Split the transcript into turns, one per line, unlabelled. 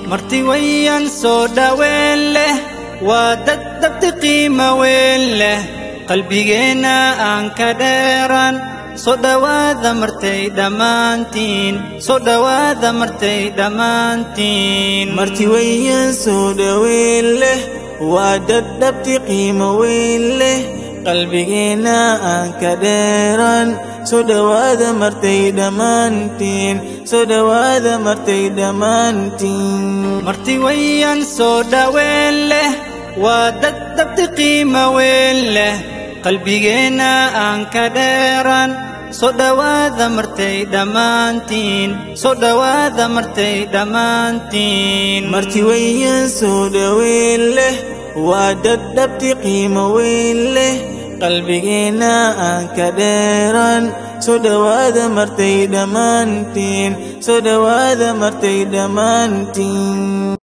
marti wayan soo dhaweyn leh waa dad dabti qiimo weyn leh qalbigeena aan ka dheeraan soo dhawaada martay dhammaantiin soo dhawaada martay dhammaantiin
marti wayan soo dhaweyn leh waa dad dabti qiimo weyn leh qalbigeena aan ka dheeraan soo dhawaada martay dhammaantiin soo dhawaada martay dhammaantiin
marti wayan soo dhaweyn leh waa dad dabti qiimo weyn leh qalbigeena aan ka dheeraan soo dhawaada martay dhammaantiin soo dhawaada martay dhammaantiin
marti wayan soo dhaweyn leh waa dad dabti qiimo weyn leh qalbigeena aan ka dheeraan soo dhawaada martay dhammaantiin soo dhawaada martay dhammaantiin